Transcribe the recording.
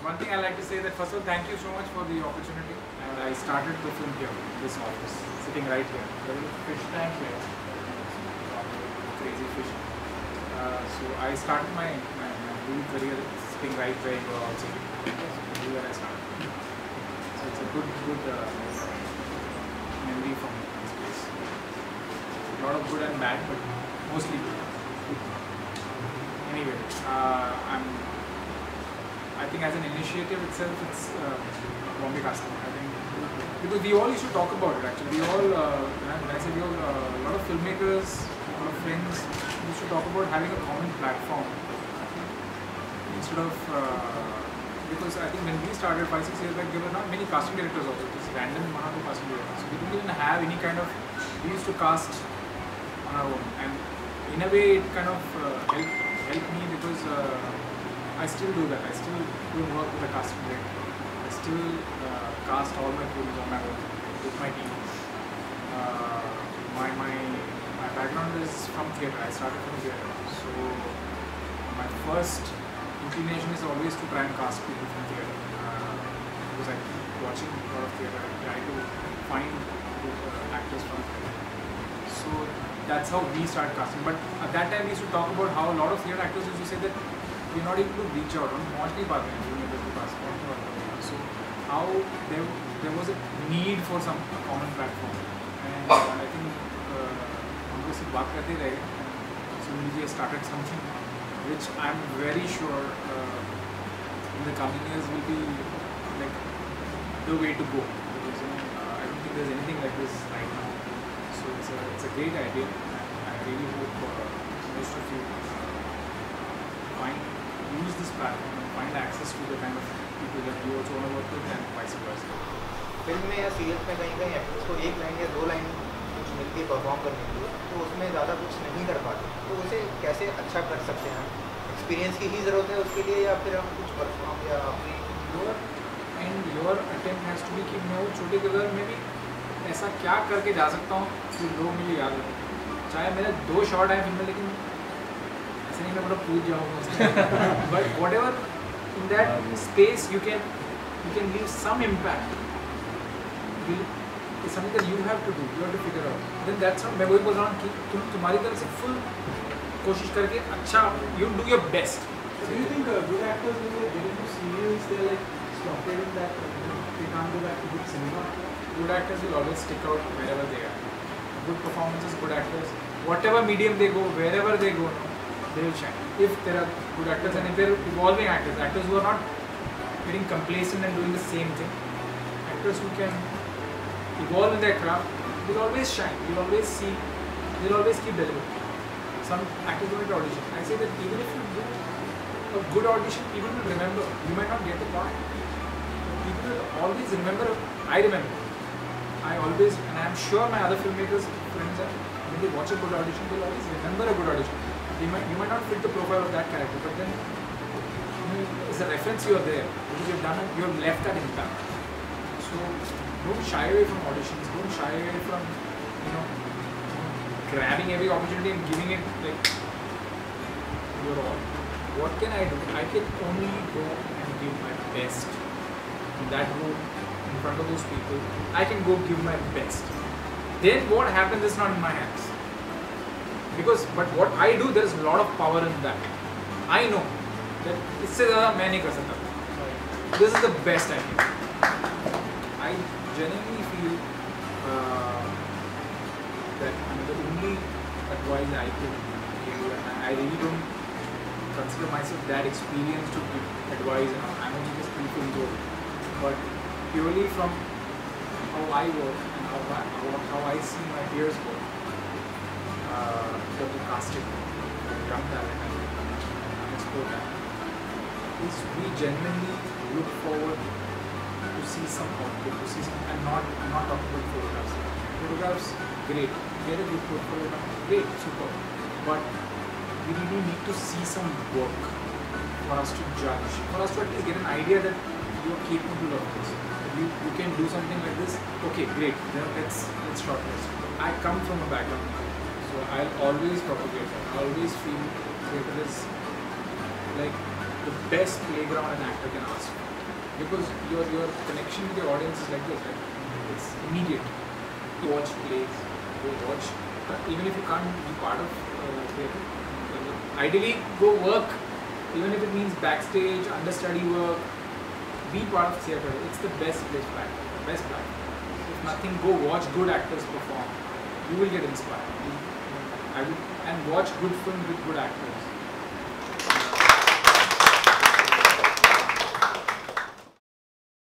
one thing I like to say that first of all, thank you so much for the opportunity. And I started the film here, this office, sitting right here. There is a fish tank here, crazy fish. So I started my movie career sitting right where you are also. This is where I started. So it's a good memory from this place. A lot of good and bad, but mostly good. Anyway, I think as an initiative itself, it's Bombaycasting. I think because we all used to talk about it actually. We all, when I say we all, a lot of filmmakers, a lot of friends used to talk about having a common platform instead of because I think when we started 5-6 years back, there were not many casting directors also. Just random one or two casting directors. So we didn't even have any kind of. We used to cast on our own, and in a way, it kind of helped me because I still do that. I still do work with a casting director. I still cast all my films on my own with my team. My background is from theatre. I started from theatre, so my first inclination is always to try and cast people from theatre because I keep watching a lot of theatre. I try to find actors from theatre. So that's how we started casting. But at that time, we used to talk about how a lot of theatre actors used to say that we're not able to reach out on mostly so how there was a need for some common platform, and I think so we started something which I'm very sure in the coming years will be like the way to go, because I don't think there's anything like this right now. So it's a great idea, and I really hope most of you use this platform and find access to the kind of people that you also want to work with, and vice versa. Film में या serial में कहीं actors को एक line या दो line कुछ मिलती है परफॉर्म करने के लिए, तो उसमें ज़्यादा कुछ नहीं कर पाते, तो उसे कैसे अच्छा कर सकते हैं? एक्सपीरियंस की ही ज़रूरत है उसके लिए, या फिर हम कुछ परफॉर्म या अपनी your attempt has to be कि मैं वो छोटे किरदार में भी ऐसा क्या करके जा सकता हूँ कि लोग मुझे याद रखें. चाहे मेरे 2 शॉट आए फिल्म में, लेकिन ऐसे नहीं मैं पूरा पूछ जाऊँगा, but whatever in that space you can leave some impact. It's something that you have to do, you have to figure out. Then that's not, मैं वही बोल रहा हूँ कि तुम्हारी तरफ से full कोशिश करके अच्छा, you do your best. Do you think good actors, when they get into serials, they're like stopped in that they can't go back to good cinema? Good actors will always stick out wherever they are. Good performances, good actors, whatever medium they go, wherever they go, they will shine. If there are good actors and if they're evolving actors who are not getting complacent and doing the same thing, actors who can evolve in their craft will always shine. You'll always see, they'll always keep delivering. Some actors do it audition. I say that even if you do a good audition, people will remember. You might not get the part. People will always remember. I remember. I always, and I'm sure my other filmmakers, friends, when they watch a good audition, they'll always remember a good audition. You might not fit the profile of that character, but then as a reference you are there because you've done it, you have left that impact. So don't shy away from auditions. Don't shy away from grabbing every opportunity and giving it like your all. What can I do? I can only go and give my best in that room in front of those people. I can go give my best. Then what happens is not in my hands. But what I do, there is a lot of power in that. I know that इससे ज़्यादा मैं नहीं कर सकता. This is the best I can. I genuinely feel that the only advice I can give you, and I really don't consider myself that experienced to give advice. I'm only just 3 films old, but purely from how I work and how I see my peers work. The casting, young talent, and unexplored talent, is we genuinely look forward to see some output, to see some, and not talking about photographs. Photographs, great, get a good portfolio, great, super, but we really need to see some work for us to judge, for us to at least get an idea that you are capable of this. You can do something like this. Okay, great. Then let's shortlist. I come from a background, so I'll always propagate that. I always feel theatre is like the best playground an actor can ask for. Because your connection with the audience is like this, right? It's immediate. You watch plays, go watch, even if you can't be part of theatre, ideally go work, even if it means backstage, understudy work, be part of theatre. It's the best place platform, the best platform. If nothing, go watch good actors perform. You will get inspired. And watch good films with good actors.